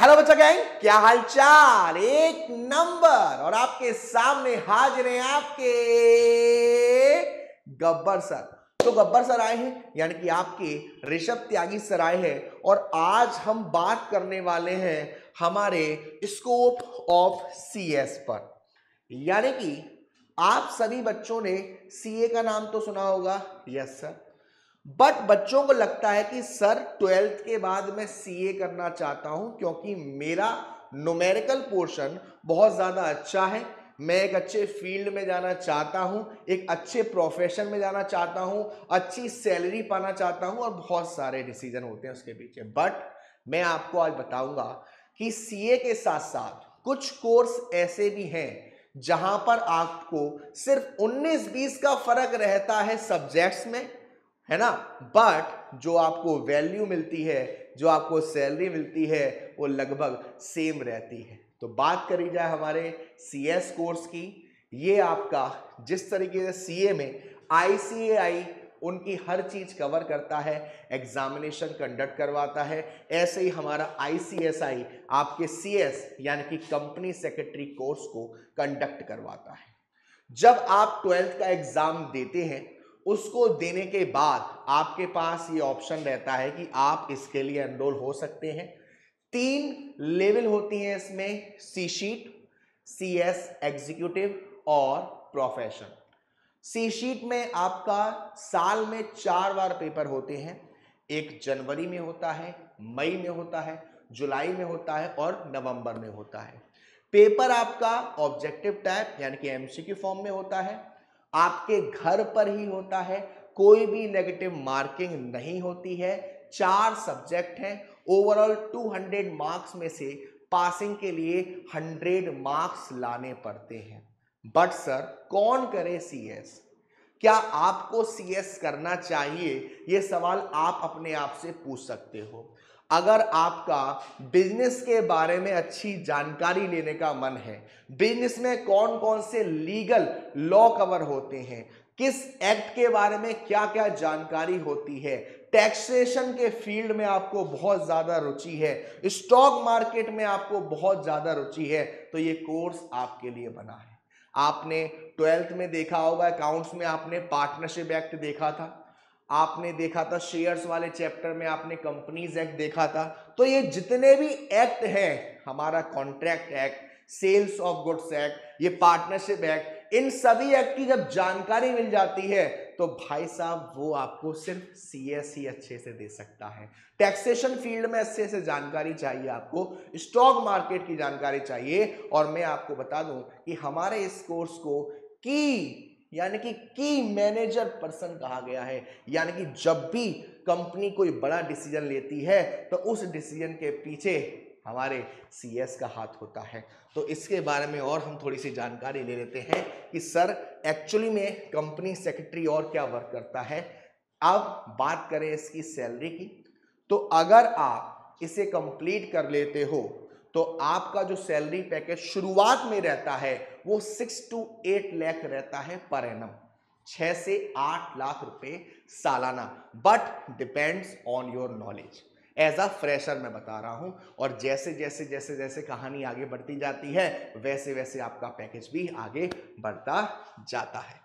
Hello बच्चा gang, क्या हालचाल? एक नंबर। और आपके सामने हाजिर हैं आपके गब्बर सर। तो गब्बर सर आए हैं, यानी कि आपके ऋषभ त्यागी सर आए हैं, और आज हम बात करने वाले हैं हमारे स्कोप ऑफ सीएस पर। यानी कि आप सभी बच्चों ने सीए का नाम तो सुना होगा, यस सर। बट बच्चों को लगता है कि सर 12th के बाद मैं सीए करना चाहता हूं क्योंकि मेरा न्यूमेरिकल पोर्शन बहुत ज्यादा अच्छा है, मैं एक अच्छे फील्ड में जाना चाहता हूं, एक अच्छे प्रोफेशन में जाना चाहता हूं, अच्छी सैलरी पाना चाहता हूं, और बहुत सारे डिसीजन होते हैं उसके पीछे। बट मैं आपको आज बताऊंगा कि सीए के साथ साथ कुछ कोर्स ऐसे भी हैं जहां पर आपको सिर्फ 19-20 का फर्क रहता है सब्जेक्ट्स में, है ना, बट जो आपको वैल्यू मिलती है, जो आपको सैलरी मिलती है, वो लगभग सेम रहती है। तो बात करी जाए हमारे सीएस कोर्स की, ये आपका जिस तरीके से सीए में आईसीएआई उनकी हर चीज कवर करता है, एग्जामिनेशन कंडक्ट करवाता है, ऐसे ही हमारा आईसीएसआई आपके सीएस यानी कि कंपनी सेक्रेटरी कोर्स को कंडक्ट करवाता है। जब आप 12th का एग्जाम देते हैं, उसको देने के बाद आपके पास ये ऑप्शन रहता है कि आप इसके लिए एनरोल हो सकते हैं। 3 लेवल होती हैं इसमें, सी शीट, सीएस एग्जीक्यूटिव और प्रोफेशन। सी शीट में आपका साल में 4 बार पेपर होते हैं। एक जनवरी में होता है, मई में होता है, जुलाई में होता है और नवंबर में होता है। पेपर आपका ऑब्जेक्टिव टाइप यानी कि एमसीक्यू फॉर्म में होता है, आपके घर पर ही होता है, कोई भी नेगेटिव मार्किंग नहीं होती है। 4 सब्जेक्ट हैं, ओवरऑल 200 मार्क्स में से पासिंग के लिए 100 मार्क्स लाने पड़ते हैं। बट सर कौन करे सीएस? क्या आपको सीएस करना चाहिए? ये सवाल आप अपने आप से पूछ सकते हो। अगर आपका बिजनेस के बारे में अच्छी जानकारी लेने का मन है, बिजनेस में कौन कौन से लीगल लॉ कवर होते हैं, किस एक्ट के बारे में क्या क्या जानकारी होती है, टैक्सेशन के फील्ड में आपको बहुत ज्यादा रुचि है, स्टॉक मार्केट में आपको बहुत ज्यादा रुचि है, तो ये कोर्स आपके लिए बना है। आपने 12th में देखा होगा, अकाउंट्स में आपने पार्टनरशिप एक्ट देखा था, आपने देखा था शेयर्स वाले चैप्टर में आपने कंपनीज एक्ट देखा था। तो ये जितने भी एक्ट हैं, हमारा contract act, sales of goods act, ये पार्टनरशिप एक्ट, इन सभी एक्ट की जब जानकारी मिल जाती है तो भाई साहब वो आपको सिर्फ सीएस ही अच्छे से दे सकता है। टैक्सेशन फील्ड में अच्छे से जानकारी चाहिए, आपको स्टॉक मार्केट की जानकारी चाहिए। और मैं आपको बता दूं कि हमारे इस कोर्स को यानी कि की मैनेजर पर्सन कहा गया है। यानी कि जब भी कंपनी कोई बड़ा डिसीजन लेती है तो उस डिसीजन के पीछे हमारे सीएस का हाथ होता है। तो इसके बारे में और हम थोड़ी सी जानकारी ले लेते हैं कि सर एक्चुअली में कंपनी सेक्रेटरी और क्या वर्क करता है। अब बात करें इसकी सैलरी की, तो अगर आप इसे कंप्लीट कर लेते हो तो आपका जो सैलरी पैकेज शुरुआत में रहता है वो 6 to 8 लाख रहता है पर एनम, 6 से 8 लाख रुपए सालाना। But depends on your knowledge. As a fresher मैं बता रहा हूं, और जैसे जैसे जैसे जैसे कहानी आगे बढ़ती जाती है वैसे वैसे आपका पैकेज भी आगे बढ़ता जाता है।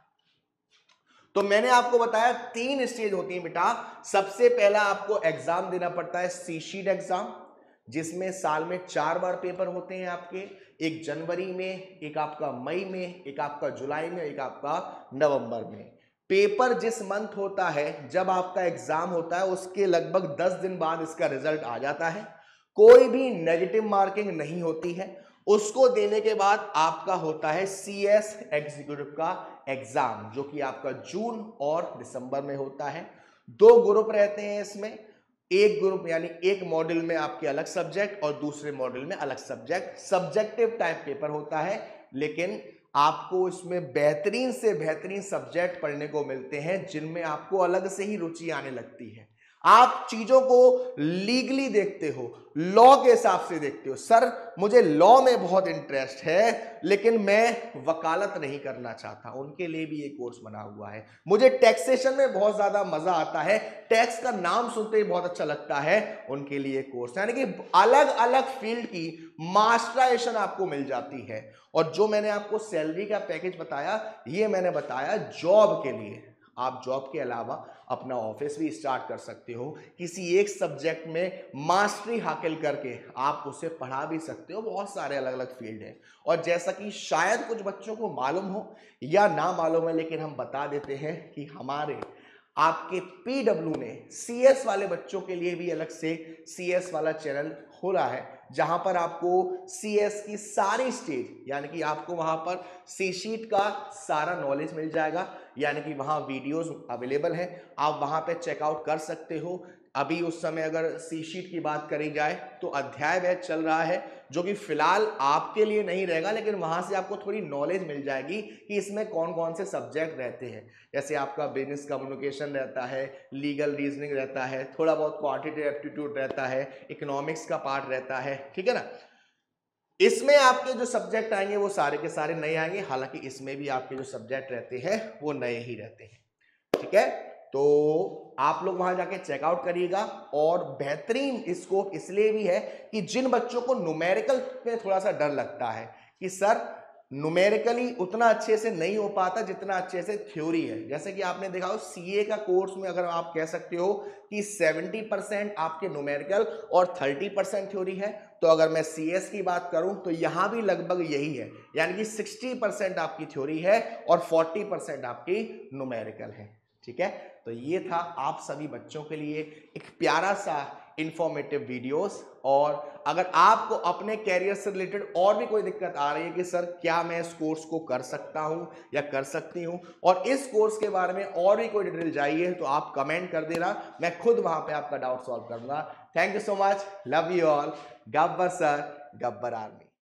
तो मैंने आपको बताया 3 स्टेज होती है बेटा। सबसे पहला आपको एग्जाम देना पड़ता है सी शीट एग्जाम, जिसमें साल में 4 बार पेपर होते हैं आपके, एक जनवरी में, एक आपका मई में, एक आपका जुलाई में, एक आपका नवंबर में। पेपर जिस मंथ होता है, जब आपका एग्जाम होता है, उसके लगभग 10 दिन बाद इसका रिजल्ट आ जाता है। कोई भी नेगेटिव मार्किंग नहीं होती है। उसको देने के बाद आपका होता है सीएस एग्जीक्यूटिव का एग्जाम, जो कि आपका जून और दिसंबर में होता है। 2 ग्रुप रहते हैं इसमें। एक ग्रुप यानी एक मॉड्यूल में आपके अलग सब्जेक्ट और दूसरे मॉड्यूल में अलग सब्जेक्ट। सब्जेक्टिव टाइप पेपर होता है, लेकिन आपको इसमें बेहतरीन से बेहतरीन सब्जेक्ट पढ़ने को मिलते हैं जिनमें आपको अलग से ही रुचि आने लगती है। आप चीजों को लीगली देखते हो, लॉ के हिसाब से देखते हो। सर मुझे लॉ में बहुत इंटरेस्ट है लेकिन मैं वकालत नहीं करना चाहता, उनके लिए भी ये कोर्स बना हुआ है। मुझे टैक्सेशन में बहुत ज्यादा मजा आता है, टैक्स का नाम सुनते ही बहुत अच्छा लगता है, उनके लिए कोर्स। यानी कि अलग अलग फील्ड की मास्टराइजेशन आपको मिल जाती है। और जो मैंने आपको सैलरी का पैकेज बताया, ये मैंने बताया जॉब के लिए। आप जॉब के अलावा अपना ऑफिस भी स्टार्ट कर सकते हो, किसी एक सब्जेक्ट में मास्टरी हासिल करके आप उसे पढ़ा भी सकते हो। बहुत सारे अलग अलग फील्ड हैं। और जैसा कि शायद कुछ बच्चों को मालूम हो या ना मालूम है, लेकिन हम बता देते हैं कि हमारे आपके पीडब्ल्यू ने सीएस वाले बच्चों के लिए भी अलग से सीएस वाला चैनल खोला है, जहां पर आपको सीएस की सारी स्टेज, यानी कि आपको वहां पर सी शीट का सारा नॉलेज मिल जाएगा। यानी कि वहां वीडियोस अवेलेबल हैं, आप वहां पे चेकआउट कर सकते हो। अभी उस समय अगर सी शीट की बात करी जाए तो अध्याय बैच चल रहा है, जो कि फिलहाल आपके लिए नहीं रहेगा, लेकिन वहां से आपको थोड़ी नॉलेज मिल जाएगी कि इसमें कौन कौन से सब्जेक्ट रहते हैं। जैसे आपका बिजनेस कम्युनिकेशन रहता है, लीगल रीजनिंग रहता है, थोड़ा बहुत क्वांटिटेटिव एप्टीट्यूड रहता है, इकोनॉमिक्स का पार्ट रहता है, ठीक है ना। इसमें आपके जो सब्जेक्ट आएंगे वो सारे के सारे नए आएंगे, हालांकि इसमें भी आपके जो सब्जेक्ट रहते हैं वो नए ही रहते हैं, ठीक है। तो आप लोग वहां जाके चेकआउट करिएगा। और बेहतरीन स्कोप इसलिए भी है कि जिन बच्चों को न्यूमेरिकल में थोड़ा सा डर लगता है कि सर न्यूमेरिकली उतना अच्छे से नहीं हो पाता जितना अच्छे से थ्योरी है, जैसे कि आपने देखा हो सीए का कोर्स में अगर आप कह सकते हो कि 70% आपके न्यूमेरिकल और 30% थ्योरी है, तो अगर मैं सीएस की बात करूं तो यहां भी लगभग यही है, यानी कि 60% आपकी थ्योरी है और 40% आपकी न्यूमेरिकल है, ठीक है। तो ये था आप सभी बच्चों के लिए एक प्यारा सा इंफॉर्मेटिव वीडियोस। और अगर आपको अपने कैरियर से रिलेटेड और भी कोई दिक्कत आ रही है कि सर क्या मैं इस कोर्स को कर सकता हूं या कर सकती हूं, और इस कोर्स के बारे में और भी कोई डिटेल चाहिए, तो आप कमेंट कर देना, मैं खुद वहां पे आपका डाउट सॉल्व करूंगा। Thank you so much, love you all. Gabbar sir, Gabbar army.